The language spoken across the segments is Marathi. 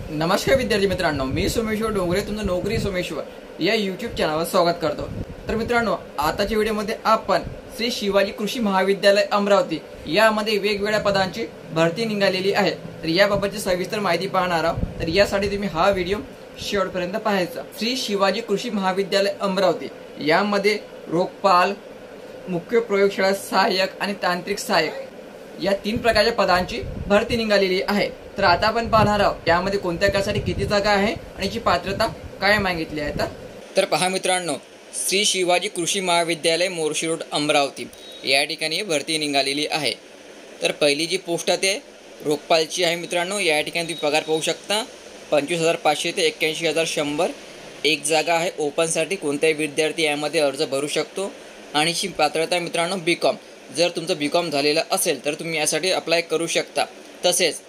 नमस्कार विद्यार्थी मित्रांनो, मी सोमेश्वर डोंगरे तुमचं नोकरी सोमेश्वर या यूट्यूब चॅनलवर स्वागत करतो। तर मित्रांनो, आताच्या व्हिडिओमध्ये आपण श्री शिवाजी कृषी महाविद्यालय अमरावती यामध्ये वेगवेगळ्या पदांची भरती निघालेली आहे। तर याबाबतची सविस्तर माहिती पाहणार आहोत। तर यासाठी तुम्ही हा व्हिडिओ शेवटपर्यंत पाहायचा। श्री शिवाजी कृषी महाविद्यालय अमरावती यामध्ये रोगपाल, मुख्य प्रयोगशाळा सहाय्यक आणि तांत्रिक सहाय्यक या 3 प्रकारच्या पदांची भरती निघालेली आहे। तर आता आपण पाहणार आहोत यामध्ये कोणत्या कासाठी किती जागा आहे आणि याची पात्रता काय मागितली आहे। तर पहा मित्रांनो, श्री शिवाजी कृषी महाविद्यालय मोर्शी रोड अमरावती या ठिकाणी भरती निघालेली आहे। तर पहिली जी पोस्ट आहे ते रोगपालची आहे मित्रांनो। या ठिकाणी तुम्ही पगार पाहू शकता 25,500 ते 81,100 एक जागा आहे। ओपनसाठी कोणताही विद्यार्थी यामध्ये अर्ज भरू शकतो आणि ही पात्रता मित्रांनो बीकॉम। जर तुमचं बीकॉम झालेलं असेल तर तुम्ही यासाठी अप्लाय करू शकता। तसेच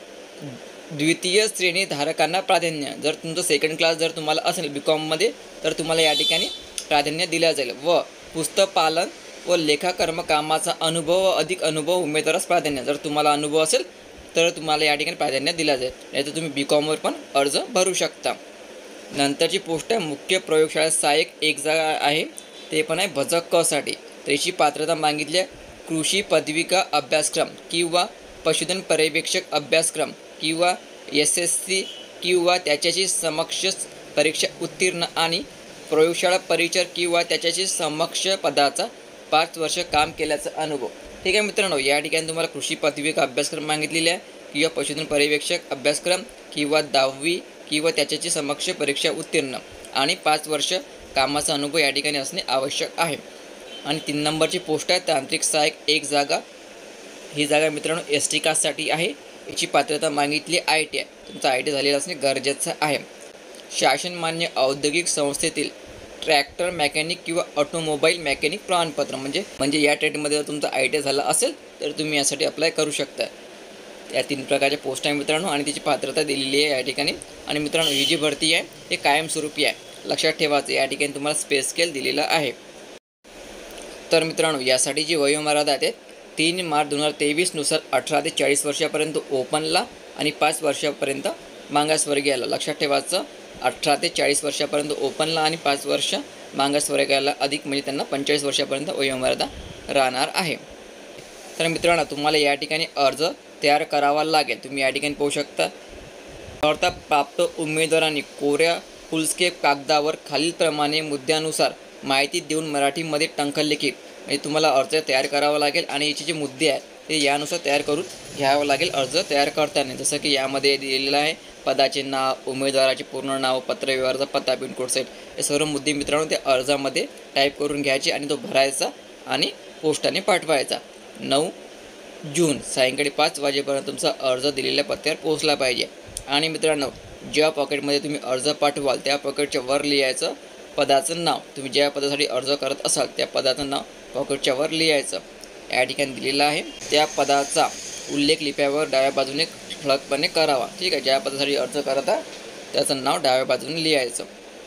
द्वितीय श्रेणी धारकांना प्राधान्य, जर तुमचं सेकंड क्लास जर तुम्हाला असेल बीकॉममध्ये तर तुम्हाला या ठिकाणी प्राधान्य दिले जाईल। व पुस्तक पालन व लेखाकर्म कामाचा अनुभव व अधिक अनुभव उमेदवारास प्राधान्य, जर तुम्हाला अनुभव असेल तर तुम्हाला या ठिकाणी प्राधान्य दिला जाईल। नाहीतर तुम्ही बीकॉमवर पण अर्ज भरू शकता। नंतरची पोस्ट आहे मुख्य प्रयोगशाळा सहाय्यक, एक जागा आहे, ते पण आहे भजक क साठी। त्याची पात्रता मागितली आहे कृषी पदविका अभ्यासक्रम किंवा पशुधन पर्यवेक्षक अभ्यासक्रम किंवा SSC किंवा त्याच्याशी समकक्ष परीक्षा उत्तीर्ण आणि प्रयोगशाळा परिचर किंवा त्याच्याशी समकक्ष पदाचा 5 वर्ष काम केल्याचा अनुभव। ठीक आहे मित्रांनो, या ठिकाणी तुम्हाला कृषी पदविका अभ्यासक्रम मागितलेला आहे किंवा पशुधन पर्यवेक्षक अभ्यासक्रम किंवा 10वी किंवा त्याच्याशी समकक्ष परीक्षा उत्तीर्ण आणि 5 वर्ष कामाचा अनुभव या ठिकाणी असणे आवश्यक आहे। आणि 3 नंबरची पोस्ट आहे तांत्रिक सहाय्यक, एक जागा। ही जागा मित्रांनो ST कास्टसाठी आहे। याची पात्रता मागितली ITI, तुमचा ITI झालेला असणे गरजेचं आहे। शासनमान्य औद्योगिक संस्थेतील ट्रॅक्टर मेकॅनिक किंवा ऑटोमोबाईल मेकॅनिक प्रमाणपत्र म्हणजे या ट्रेडमध्ये जर तुमचा ITI झाला असेल तर तुम्ही यासाठी अप्लाय करू शकता। या 3 प्रकारच्या पोस्ट आहे मित्रांनो आणि तिची पात्रता दिलेली आहे या ठिकाणी। आणि मित्रांनो, ही जी भरती आहे हे कायमस्वरूपी आहे, लक्षात ठेवायचं। या ठिकाणी तुम्हाला स्पेस स्केल दिलेला आहे। तर मित्रांनो, यासाठी जी वयोमर्यादा आहे 3 मार्च 2023 नुसार 18 ते 40 वर्षापर्यंत ओपनला आणि 5 वर्षापर्यंत मागासवर्गीयाला, लक्षात ठेवायचं। 18 ते 40 वर्षापर्यंत ओपनला आणि 5 वर्ष मागासवर्गीयाला अधिक म्हणजे त्यांना 45 वर्षापर्यंत वयोमर्यादा राहणार आहे। तर मित्रांनो, तुम्हाला या ठिकाणी अर्ज तयार करावा लागेल। तुम्ही या ठिकाणी पाहू शकता अर्हता प्राप्त उमेदवारांनी कोऱ्या फुलस्केप कागदावर खालीलप्रमाणे मुद्द्यानुसार माहिती देऊन मराठीमध्ये टंकलिखित म्हणजे तुम्हाला अर्ज तयार करावा लागेल आणि याचे जे मुद्दे आहेत ते यानुसार तयार करून घ्यावं लागेल अर्ज तयार करताना। जसं की यामध्ये दिलेलं आहे पदाचे नाव, उमेदवाराचे पूर्ण नाव, पत्रव्यवहाराचा पत्ता, पिनकोड सेट, हे सर्व मुद्दे मित्रांनो ते अर्जामध्ये टाईप करून घ्यायचे आणि तो भरायचा आणि पोस्टाने पाठवायचा। 9 जून सायंकाळी 5 वाजेपर्यंत तुमचा अर्ज दिलेल्या पत्त्यावर पोहोचला पाहिजे। आणि मित्रांनो, ज्या पॉकेटमध्ये तुम्ही अर्ज पाठवाल त्या पॉकेटच्या वर लिहायचं पदाचं नाव। तुम्ही ज्या पदासाठी अर्ज करत असाल त्या पदाचं नाव पॉकेटच्या वर लिहायचं, या ठिकाणी दिलेलं आहे। त्या पदाचा उल्लेख लिप्यावर डाव्या बाजूने ठळकपणे करावा। ठीक आहे, ज्या पदासाठी अर्ज करत आहे त्याचं नाव डाव्या बाजूने लिहायचं।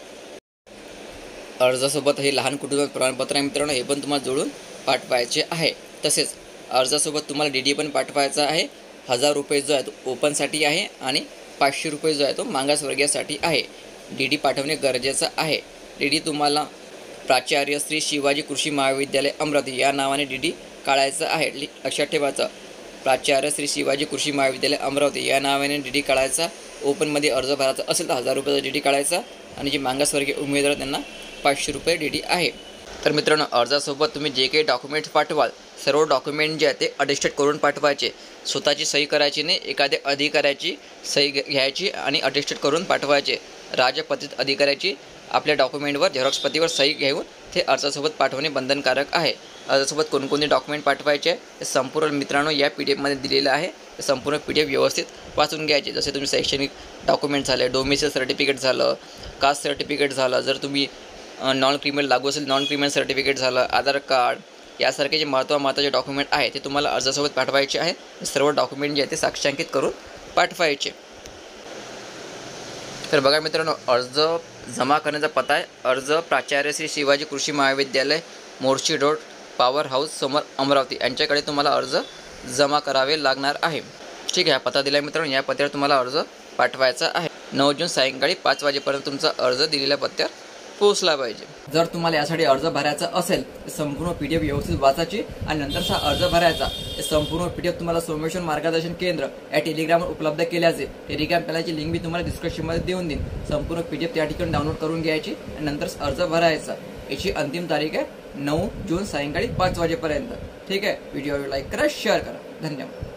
अर्जासोबत हे लहान कुटुंब प्रमाणपत्र आहे मित्रांनो, हे पण तुम्हाला जोडून पाठवायचे आहे। तसेच अर्जासोबत तुम्हाला DD पण पाठवायचा आहे। 1000 रुपये जो आहे तो ओपनसाठी आहे आणि 500 रुपये जो आहे तो मागासवर्गीयासाठी आहे। DD पाठवणे गरजेचं आहे। DD तुम्हाला प्राचार्य श्री शिवाजी कृषी महाविद्यालय अमरावती या नावाने DD काढायचं आहे, लक्षात ठेवायचं। प्राचार्य श्री शिवाजी कृषी महाविद्यालय अमरावती या नावाने DD काढायचा। ओपनमध्ये अर्ज भरायचा असेल तर 1000 रुपयाचा DD काढायचा आणि जे मागासवर्गीय उमेदवार त्यांना 500 रुपये DD आहे। तर मित्रांनो, अर्जासोबत तुम्ही जे काही डॉक्युमेंट्स पाठवाल सर्व डॉक्युमेंट जे आहे ते अटेस्टेड करून पाठवायचे। स्वतःची सही करायची नाही, एखाद्या अधिकाऱ्याची सही घ्यायची आणि अटेस्टेड करून पाठवायचे। राजपत्रित अधिकाऱ्याची आपल्या डॉक्युमेंटवर झेरॉक्स प्रतीवर सही घेऊन ते अर्जासोबत पाठवणे बंधनकारक आहे। अर्जासोबत कोणकोणते डॉक्युमेंट पाठवायचे हे संपूर्ण मित्रांनो या PDF मध्ये दिलेलं आहे। ते संपूर्ण PDF व्यवस्थित वाचून घ्यायचे। जसे तुम्ही शैक्षणिक डॉक्युमेंट झाले, डोमिसाइल सर्टिफिकेट झालं, कास्ट सर्टिफिकेट झालं, जर तुम्ही नॉन क्रिमिनल लागू असेल नॉन क्रिमिनल सर्टिफिकेट झालं, आधार कार्ड, यासारखे जे महत्त्वाचे डॉक्युमेंट आहे ते तुम्हाला अर्जासोबत पाठवायचे आहे। सर्व डॉक्युमेंट जे आहे ते साक्षांकित करून पाठवायचे। तर बघा मित्रांनो, अर्ज जमा करण्याचा पत्ता आहे अर्ज प्राचार्य श्री शिवाजी कृषी महाविद्यालय मोर्शी रोड पॉवर हाऊस समोर अमरावती यांच्याकडे तुम्हाला अर्ज जमा करावे लागणार आहे। ठीक आहे, पत्ता दिला मित्रांनो, या पत्त्यावर तुम्हाला अर्ज पाठवायचा आहे. 9 जून सायंकाळी 5 वाजेपर्यंत तुमचा अर्ज दिलेल्या पत्त्यावर पोहोचला पाहिजे. जर तुम्हाला यासाठी अर्ज भरायचा असेल तर संपूर्ण PDF व्यवस्थित वाचायची आणि नंतरचा अर्ज भरायचा. संपूर्ण PDF तुम्हाला सोमेश्वर मार्गदर्शन केंद्र या टेलिग्रामवर उपलब्ध केले जाईल. टेलिग्राम चॅनलची लिंक मी तुम्हाला डिस्क्रिप्शनमध्ये देऊन देईन. संपूर्ण PDF त्या ठिकाणी डाउनलोड करून घ्यायची आणि नंतर अर्ज भरायचा. याची अंतिम तारीख आहे 9 जून सायंकाळी 5 वाजेपर्यंत. ठीक आहे. व्हिडिओ लाईक करा, शेअर करा. धन्यवाद.